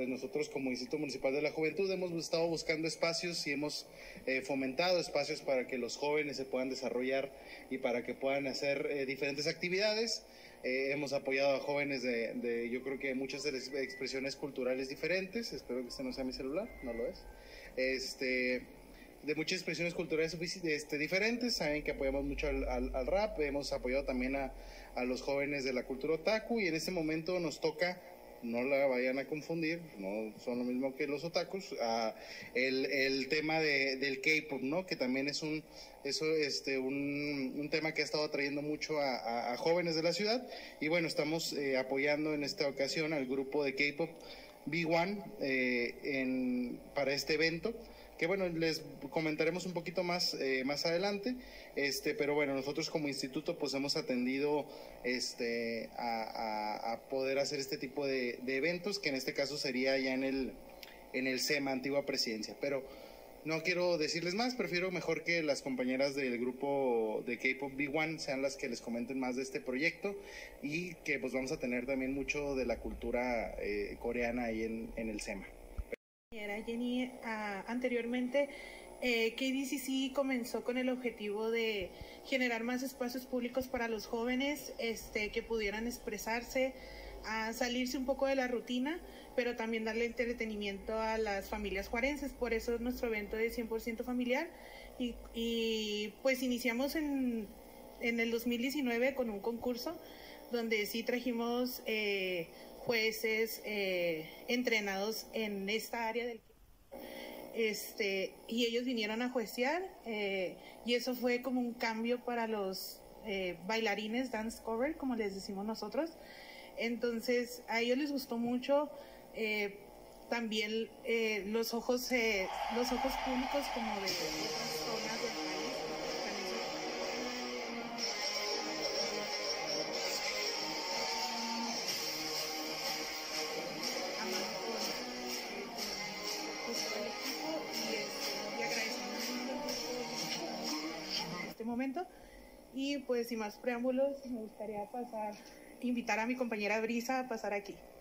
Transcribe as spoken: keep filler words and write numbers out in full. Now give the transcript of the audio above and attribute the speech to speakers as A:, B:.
A: pues nosotros como Instituto Municipal de la Juventud hemos estado buscando espacios y hemos eh, fomentado espacios para que los jóvenes se puedan desarrollar y para que puedan hacer eh, diferentes actividades. Eh, hemos apoyado a jóvenes de, de, yo creo que muchas expresiones culturales diferentes. Espero que este no sea mi celular, no lo es. Este, de muchas expresiones culturales este, diferentes. Saben que apoyamos mucho al, al, al rap, hemos apoyado también a, a los jóvenes de la cultura otaku, y en este momento nos toca, no la vayan a confundir, no son lo mismo que los otakus, uh, el, el tema de, del K-pop, ¿no? Que también es un eso este un, un tema que ha estado atrayendo mucho a, a, a jóvenes de la ciudad, y bueno, estamos eh, apoyando en esta ocasión al grupo de K-pop B uno eh, en, para este evento, que bueno, les comentaremos un poquito más eh, más adelante, este, pero bueno, nosotros como instituto pues hemos atendido este, a, a, a poder hacer este tipo de, de eventos, que en este caso sería ya en el, en el SEMA, Antigua Presidencia, pero no quiero decirles más, prefiero mejor que las compañeras del grupo de K-pop B uno sean las que les comenten más de este proyecto, y que pues vamos a tener también mucho de la cultura eh, coreana ahí en, en el SEMA.
B: Jenny, uh, anteriormente eh, K D C C comenzó con el objetivo de generar más espacios públicos para los jóvenes, este, que pudieran expresarse, a salirse un poco de la rutina, pero también darle entretenimiento a las familias juarenses. Por eso nuestro evento es cien por ciento familiar, y, y pues iniciamos en, en el dos mil diecinueve con un concurso donde sí trajimos eh, jueces eh, entrenados en esta área del este y ellos vinieron a juecear, eh, y eso fue como un cambio para los eh, bailarines dance cover, como les decimos nosotros. Entonces a ellos les gustó mucho, eh, también eh, los ojos eh, los ojos públicos como de otras zonas del país. Este momento, y pues sin más preámbulos me gustaría pasar invitar a mi compañera Brisa a pasar aquí.